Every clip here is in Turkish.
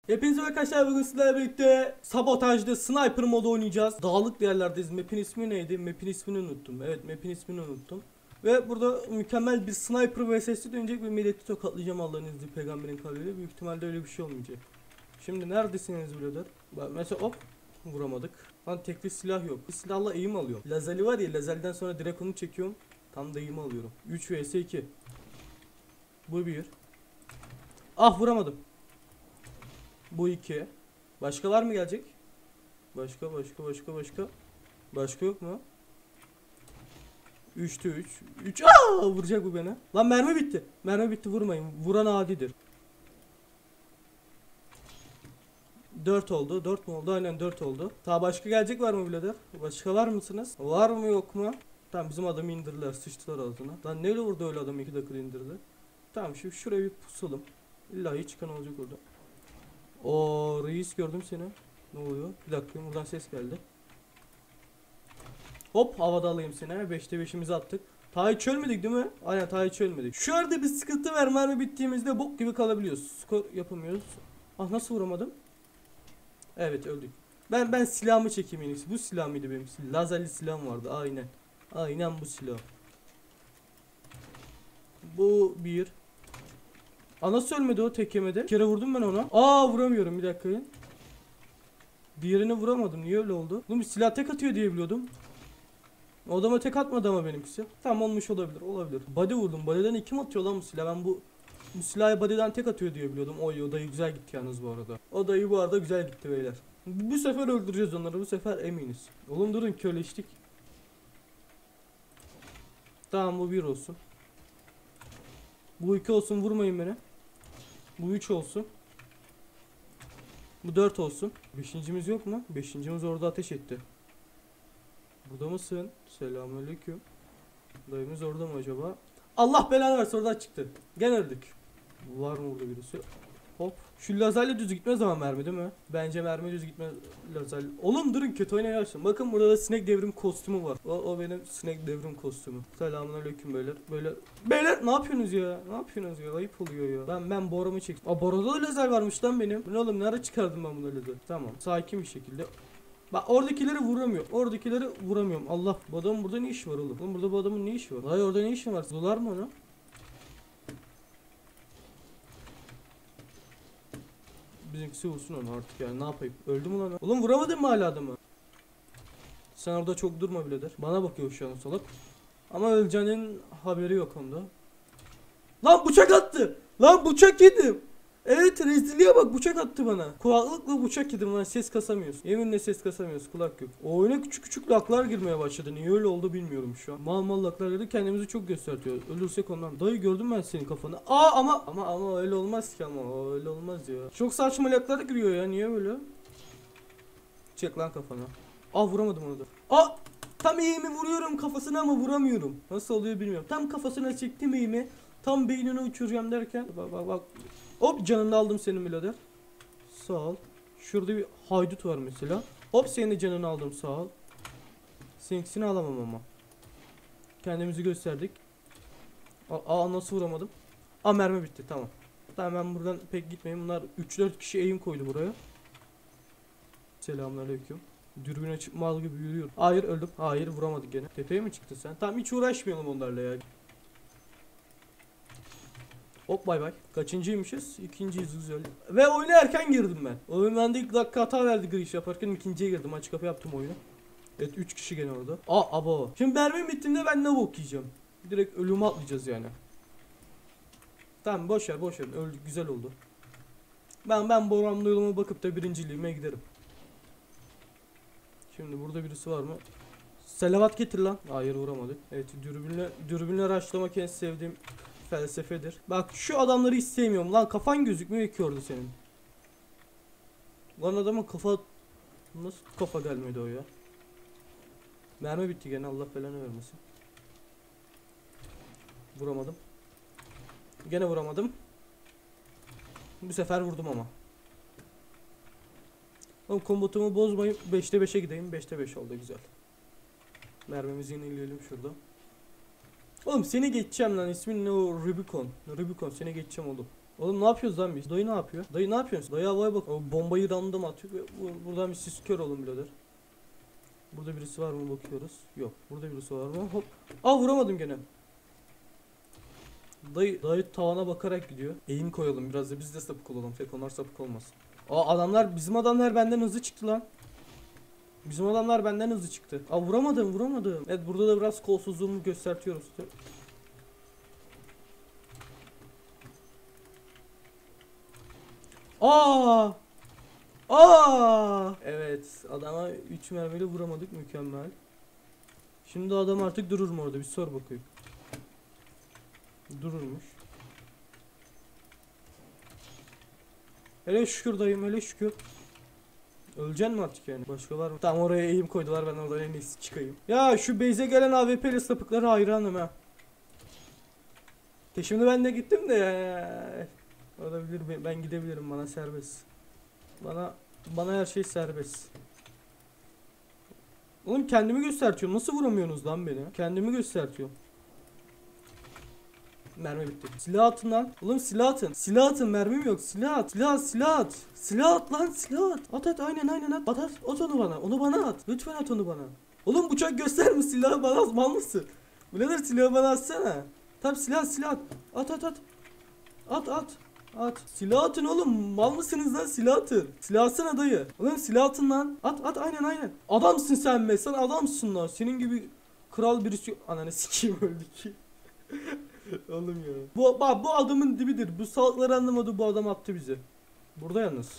Hepinize arkadaşlar, bugün sizlerle birlikte sabotajda sniper modu oynayacağız. Dağlık yerlerdeyiz. Map'in ismi neydi? Map'in ismini unuttum. Evet, map'in ismini unuttum. Ve burada mükemmel bir sniper vs'si dönecek ve milleti tokatlayacağım Allah'ın izniyle, peygamberin kavliyle. Büyük ihtimalle öyle bir şey olmayacak. Şimdi neredesiniz birader? Bak mesela hop, vuramadık. Lan tekli silah yok. Bir silahla eğim alıyor. Lazali var ya, Lazali'den sonra direkt onu çekiyorum. Tam da eğim alıyorum. 3 vs 2. Bu bir. Ah, vuramadım. Bu iki. Başka var mı gelecek? Başka. Başka yok mu? 3'te 3. 3. Aa, vuracak bu beni. Lan mermi bitti. Mermi bitti, vurmayın. Vuran adidir. 4 oldu. 4 mu oldu? Aynen 4 oldu. Ta başka gelecek var mı birader? Başka var mısınız? Var mı yok mu? Tamam, bizim adamı indirdiler. Sıçtılar ağzına. Lan neyle vurdu öyle adam, 2 dakika indirdi. Tamam, şimdi şuraya bir pusalım. İlla hiç çıkan olacak orada. O reis, gördüm seni. Ne oluyor? Bir dakika, buradan ses geldi. Hop, havada alayım seni. 5'te 5'imizi attık. Ta hiç ölmedik değil mi? Aynen, ta hiç ölmedik. Şu arada bir sıkıntı var. Mermi bittiğimizde bok gibi kalabiliyoruz. Skor yapamıyoruz. Ah, nasıl vuramadım? Evet, öldük. Ben silahımı çekeyim en iyisi. Bu silah mıydı benim? Lazerli silahım vardı. Aynen. Aynen bu silah. Bu bir. Aa, nasıl ölmedi o, tek yemedi? Bir kere vurdum ben ona. Aa, vuramıyorum, bir dakika. Diğerini vuramadım. Niye öyle oldu? Oğlum, silah tek atıyor diye biliyordum. O adama tek atmadı ama benimkisi. Tamam, olmuş olabilir. Olabilir. Body vurdum. Body'den kim atıyor lan bu silah? Ben bu silahı body'den tek atıyor diye biliyordum. Oy, o dayı güzel gitti yalnız bu arada. O dayı bu arada güzel gitti beyler. Bu sefer öldüreceğiz onları. Bu sefer eminiz. Oğlum durun, köleştik. Tamam, bu bir olsun. Bu 2 olsun, vurmayın beni. Bu 3 olsun. Bu 4 olsun. Beşincimiz yok mu? Beşincimiz orada ateş etti. Burada mısın? Selamünaleyküm. Dayımız orada mı acaba? Allah belanı versin, oradan çıktı. Gene öldük. Var mı burada birisi? Hop. Şu lazerle düz gitmez ama mermi değil mi? Bence mermi düz gitmez lazer. Oğlum durun, kötü oynayarsın. Bakın, burada da sinek devrim kostümü var. O benim sinek devrim kostümü. Selamünaleyküm beyler. Beyler ne yapıyorsunuz ya? Ne yapıyorsunuz ya? Ayıp oluyor ya. Ben borumu çektim. Aa, boruda da lazer varmış lan benim. Bu ne oğlum? Nerede çıkardım ben bunu lazer? Tamam. Sakin bir şekilde. Bak, oradakileri vuramıyor. Oradakileri vuramıyorum. Allah, bu adamın burada ne işi var oğlum? Oğlum, burada bu adamın ne işi var? Hayır, orada ne işin var? Dolar mı onu? Bizimkisi vursun onu artık, yani ne yapayım? Öldü mü lan? Oğlum, vuramadın mı hala adamı? Sen orada çok durma birader. Bana bakıyor şu an salak. Ama öleceğinin haberi yok onda. Lan bıçak attı. Lan bıçak yedim. Evet, rezilliğe bak, bıçak attı bana. Kulaklıkla bıçak yedim lan, ses kasamıyoruz. Yeminle ses kasamıyoruz, kulak yok. O oyuna küçük küçük laklar girmeye başladı. Niye öyle oldu bilmiyorum şu an. Mal laklar girdi, kendimizi çok göstertiyor. Ölürsek ondan. Dayı, gördüm ben senin kafanı. Aa, ama öyle olmaz ki, ama öyle olmaz ya. Çok saçma laklar giriyor ya, niye böyle? Çek lan kafana. Aa, vuramadım onu da. Aa, tam eğimi vuruyorum kafasına ama vuramıyorum. Nasıl oluyor bilmiyorum. Tam kafasına çektim eğimi. Tam beynini uçuracağım derken bak. Hop, canını aldım senin birader. Sağ ol. Şurada bir haydut var mesela. Hop, senin de canını aldım, sağ ol. Seninkisini alamam ama. Kendimizi gösterdik. Aa, nasıl vuramadım? Aa, mermi bitti, tamam. Tamam, ben buradan pek gitmeyeyim. Bunlar 3-4 kişi eğim koydu buraya. Selamünaleyküm. Dürbün açıp mal gibi yürüyorum. Hayır, öldüm. Hayır, vuramadık gene. Tepeye mi çıktın sen? Tamam, hiç uğraşmayalım onlarla ya. Hop, bay bay. Kaçıncıymışız? İkinciyiz, güzel. Ve oyuna erken girdim ben. Oyundan da ilk dakika hata verdi giriş yaparken, ikinciye girdim. Açık kapı yaptım oyunu. Evet, 3 kişi gene orada. Aa, abo. Şimdi mermim bittiğinde ben ne bok yiyeceğim? Direkt ölüme atlayacağız yani. Tamam, boş ver. Öldü, güzel oldu. Ben Boran'la yoluma bakıp da birinciliğime giderim. Şimdi burada birisi var mı? Selavat getir lan. Hayır, vuramadık. Evet, dürbünle rushlamak en sevdiğim felsefedir. Bak, şu adamları hiç sevmiyorum lan, kafan gözükmüyor ki orada senin. Lan adamın kafa, nasıl kafa gelmedi o ya? Mermi bitti gene, Allah belanı vermesin. Vuramadım. Gene vuramadım. Bu sefer vurdum ama. Oğlum, kombotumu bozmayıp 5'te 5'e gideyim. 5'te 5 oldu, güzel. Mermimizi yenileyelim şurada. Oğlum, seni geçeceğim lan, ismin ne o? Rubicon seni geçeceğim oğlum. Oğlum ne yapıyoruz lan biz? Dayı ne yapıyor? Dayı ne yapıyorsun? Dayı havaya bak. O bombayı random atıyor ve buradan bir sis kör olun birader. Burada birisi var mı bakıyoruz. Yok. Burada birisi var mı? Hop. Aa vuramadım gene. Dayı tavana bakarak gidiyor. Eğim koyalım biraz da biz de sapık olalım. Tek onlar sapık olmasın. Aa bizim adamlar benden hızlı çıktı lan. Bizim adamlar benden hızlı çıktı. Aa vuramadım. Evet burada da biraz kolsuzluğumu göstertiyoruz. Aa! Aa! Evet, adama 3 mermiyle vuramadık, mükemmel. Şimdi adam artık durur mu orada? Bir sor bakayım. Dururmuş. Hele şükür dayım, hele şükür. Öleceksin mi artık yani? Başka var mı? Tamam oraya eğim koydular, ben oradan en iyisi çıkayım. Ya şu base'e gelen AWP'li sapıklara hayranım ha. Şimdi ben de gittim de ya. Olabilir, ben gidebilirim, bana serbest. Bana her şey serbest. Oğlum kendimi göstertiyorum. Nasıl vuramıyorsunuz lan beni? Kendimi göstertiyorum. Mermi bitti. Silah atın lan. Oğlum silah atın. Silah atın, mermim yok. Silah at. Silah at. Silah at lan, silah at. At aynen at. At onu bana. Onu bana at. Lütfen at onu bana. Oğlum bıçak gösterme, silahı bana at, mal mısın? Birader silahı bana atsana. Tamam silah at. At. Silah atın oğlum. Mal mısınız lan? Silah atın. Silah atsana dayı. Oğlum silah atın lan. At aynen. Adamsın sen be. Sen adamsın lan. Senin gibi kral birisi yok. Ananı sikeyim öldü ki. Oğlum ya. Bu adamın dibidir. Bu salakları anlamadı, bu adam attı bizi. Burada yalnız.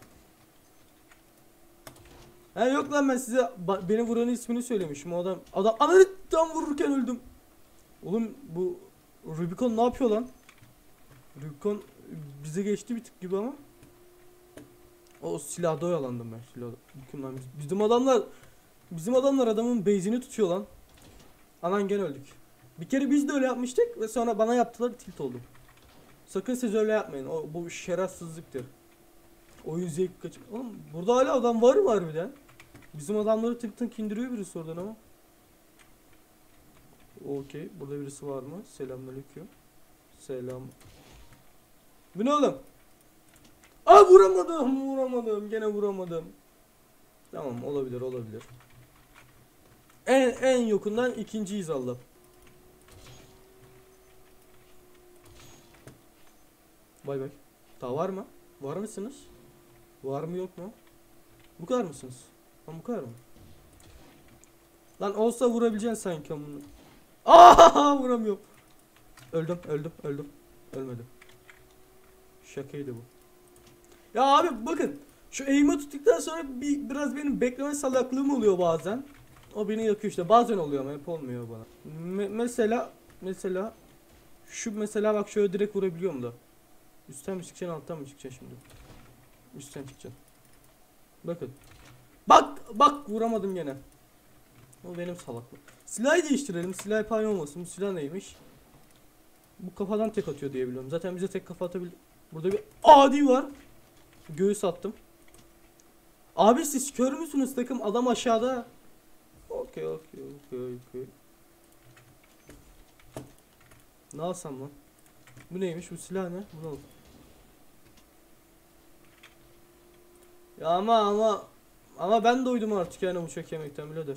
Ha yok lan ben size beni vuranın ismini söylemişim. O adam ananı tam vururken öldüm. Oğlum bu Rubicon ne yapıyor lan? Rubicon bize geçti bir tık gibi ama. O silahda oyalandım ben. Silahda. Bizim adamlar adamın base'ini tutuyor lan. Anan gene öldük. Bir kere biz de öyle yapmıştık ve sonra bana yaptılar, tilt oldum. Sakın siz öyle yapmayın. Bu şerefsizliktir. Oyun zevk kaçır. Oğlum burada hala adam var mı harbiden? Bizim adamları tık tık indiriyor birisi oradan ama. Okey. Burada birisi var mı? Selamünaleyküm. Selam. Bu ne oğlum? Aa vuramadım. Gene vuramadım. Tamam olabilir. En yokundan ikinciyiz Allah. Bay. Daha var mı? Var mısınız? Var mı yok mu? Bu kadar mısınız? Lan bu kadar mı? Lan olsa vurabileceksin sanki onu. Aa vuramıyorum. Öldüm. Ölmedim. Şakaydı bu. Ya abi bakın. Şu eğimi tuttuktan sonra biraz benim bekleme salaklığım oluyor bazen. O beni yakıyor işte. Bazen oluyor ama hep olmuyor bana. Mesela şu mesela bak şöyle direkt vurabiliyorum da. Üstten mi çıkacaksın, alttan mı çıkacaksın şimdi? Üstten çıkacaksın. Bakın. Bak vuramadım gene. O benim salaklığım. Silahı değiştirelim. Silah pay olmasın. Bu silah neymiş? Bu kafadan tek atıyor diye biliyorum. Zaten bize tek kafa atabilir. Burada bir adi var. Göğüs attım. Abi siz kör müsünüz takım? Adam aşağıda. Okey. Ne alsam lan? Bu neymiş? Bu silah ne? Bunu al. Ya ama ben doydum artık yani bıçak yemekten birader.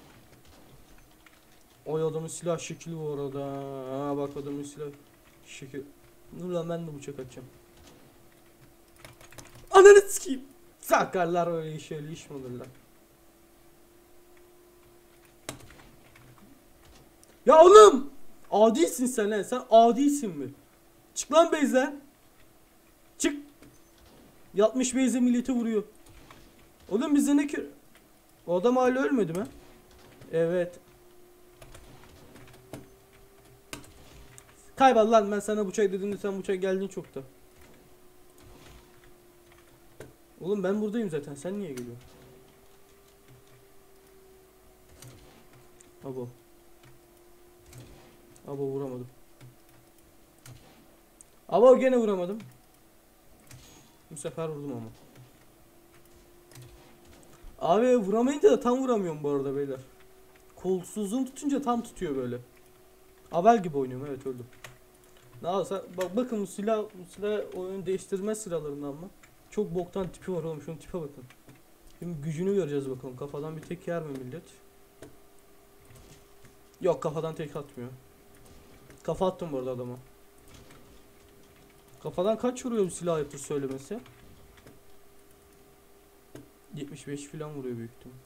Oy adamın silah şekli bu arada. Ha bak adamın silah şekil. Dur lan ben de bıçak atacağım. Ananı sikeyim. Sakarlar öyle iş mi olur lan? Ya oğlum! Adisin sen lan. Sen adisin mi? Çık lan base'den. Çık. Yatmış base'e milleti vuruyor. Oğlum bize ne ki? O adam hala ölmedi mi? Evet. Kaybol lan, ben sana bıçak dediğimde sen bıçak geldin çokta. Oğlum ben buradayım zaten, sen niye geliyorsun? Abo vuramadım. Abo gene vuramadım. Bu sefer vurdum ama. Abi vuramayınca da tam vuramıyorum bu arada beyler. Kolsuzluğum tutunca tam tutuyor böyle. Abel gibi oynuyorum, evet öldüm. Ne yapsa bakın bu silah oyunu değiştirme silahlarından mı? Çok boktan tipi var oğlum, şunun tipe bakın. Şimdi gücünü göreceğiz bakalım, kafadan bir tek yer mi millet? Yok, kafadan tek atmıyor. Kafa attım bu arada adama. Kafadan kaç vuruyor bu silah ayıptır söylemesi? 75 falan vuruyor büyük ihtimal.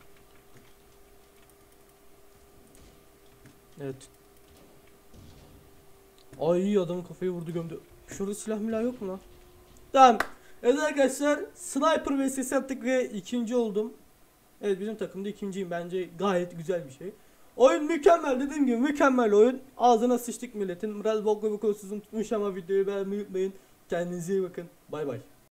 Evet. Ay, adamın kafayı vurdu gömdü. Şurada silah milah yok mu lan? Tamam. Evet arkadaşlar, Sniper vs yaptık ve ikinci oldum. Evet, bizim takımda ikinciyim, bence gayet güzel bir şey. Oyun mükemmel, dediğim gibi mükemmel oyun. Ağzına sıçtık milletin. Biraz bok ve bu tutmuş ama videoyu beğenmeyi unutmayın. Kendinize iyi bakın. Bay bay.